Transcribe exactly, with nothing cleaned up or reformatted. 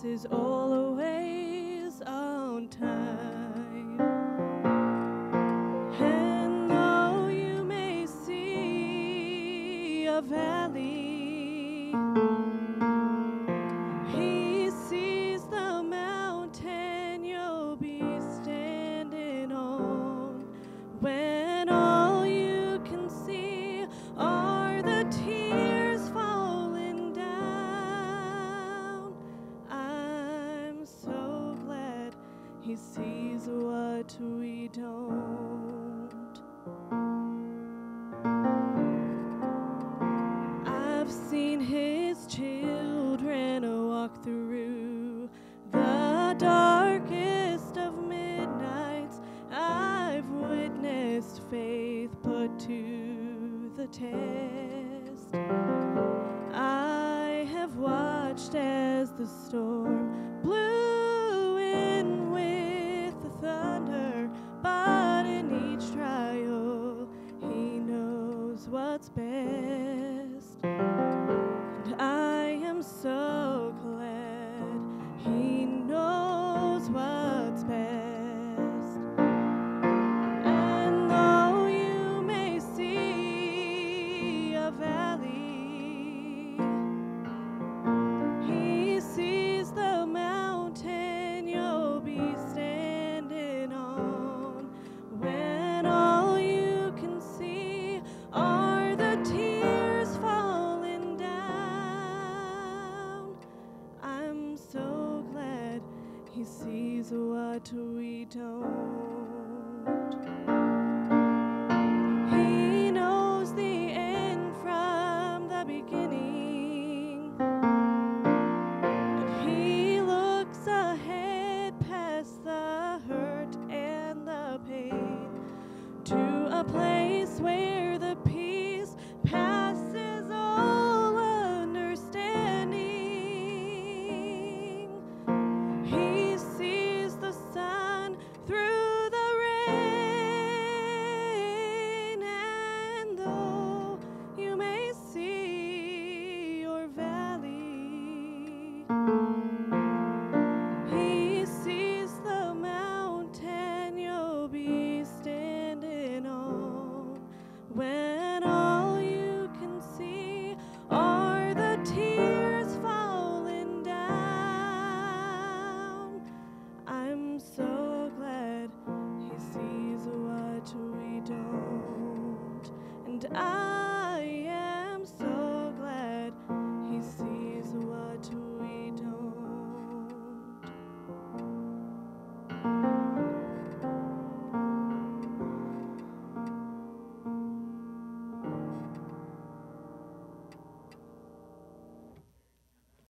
is always on time. And though you may see a valley, he sees the mountain you'll be standing on. When all you can see are the tears falling down, I'm so glad he sees what we don't. I've seen his children walk through the darkest of midnights. I've witnessed faith put to the test. I have watched as the storm blew in with the thunder, but in each trial he knows what's best. And I am so glad he knows what's best. And though you may see a valley, he sees the mountain you'll be standing on. When all you can see are the tears falling down, I'm so glad he sees what we don't.